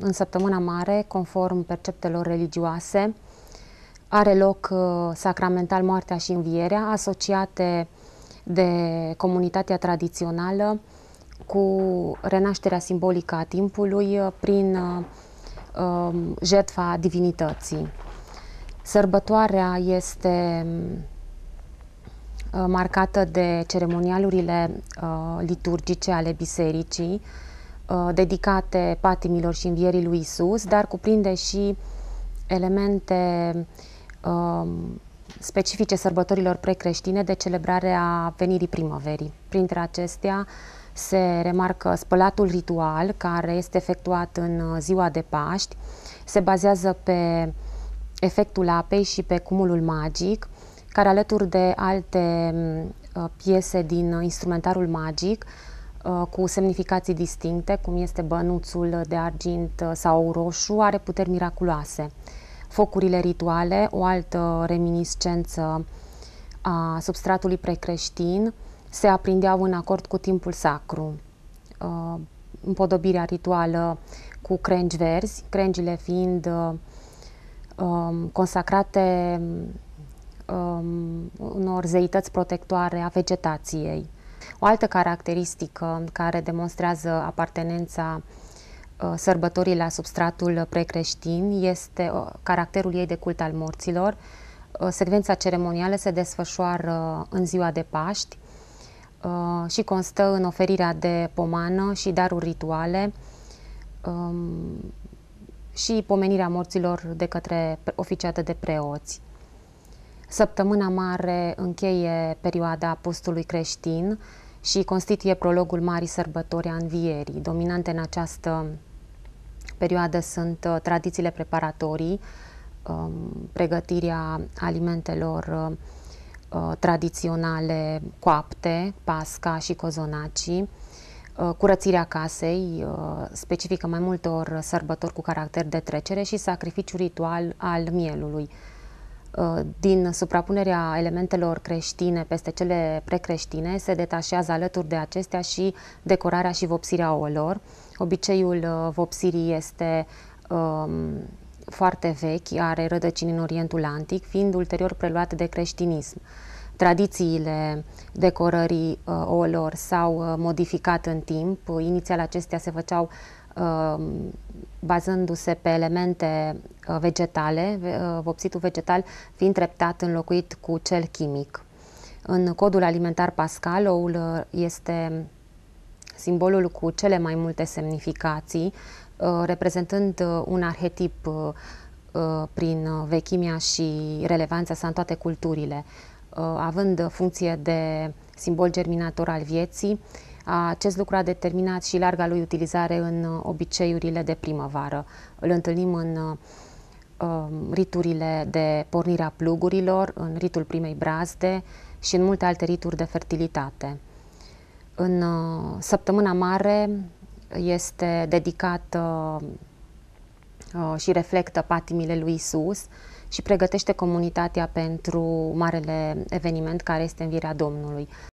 în Săptămâna Mare, conform perceptelor religioase, are loc sacramental moartea și învierea, asociate de comunitatea tradițională cu renașterea simbolică a timpului prin jertfa divinității. Sărbătoarea este marcată de ceremonialurile liturgice ale bisericii, dedicate patimilor și învierii lui Isus, dar cuprinde și elemente specifice sărbătorilor precreștine de celebrare a venirii primăverii. Printre acestea se remarcă spălatul ritual, care este efectuat în ziua de Paști, se bazează pe efectul apei și pe cumulul magic, care alături de alte piese din instrumentarul magic cu semnificații distincte, cum este bănuțul de argint sau roșu, are puteri miraculoase. Focurile rituale, o altă reminiscență a substratului precreștin, se aprindeau în acord cu timpul sacru. Împodobirea rituală cu crengi verzi, crengile fiind consacrate unor zeități protectoare a vegetației. O altă caracteristică care demonstrează apartenența sărbătorii la substratul precreștin este caracterul ei de cult al morților. Secvența ceremonială se desfășoară în ziua de Paști și constă în oferirea de pomană și daruri rituale și pomenirea morților de către oficiată de preoți. Săptămâna Mare încheie perioada postului creștin și constituie prologul Marii Sărbători a Învierii. Dominante în această perioadă sunt tradițiile preparatorii, pregătirea alimentelor tradiționale coapte, pasca și cozonacii, curățirea casei, specifică mai multor sărbători cu caracter de trecere, și sacrificiul ritual al mielului. Din suprapunerea elementelor creștine peste cele precreștine se detașează alături de acestea și decorarea și vopsirea ouălor. Obiceiul vopsirii este foarte vechi, are rădăcini în Orientul Antic, fiind ulterior preluat de creștinism. Tradițiile decorării ouălor s-au modificat în timp. Inițial acestea se făceau bazându-se pe elemente vegetale, vopsitul vegetal fiind treptat înlocuit cu cel chimic. În codul alimentar pascal, oul este simbolul cu cele mai multe semnificații, reprezentând un arhetip prin vechimea și relevanța sa în toate culturile, având funcție de simbol germinator al vieții. Acest lucru a determinat și larga lui utilizare în obiceiurile de primăvară. Îl întâlnim în riturile de pornire a plugurilor, în ritul primei brazde și în multe alte rituri de fertilitate. În Săptămâna Mare este dedicată și reflectă patimile lui Isus și pregătește comunitatea pentru marele eveniment care este învierea Domnului.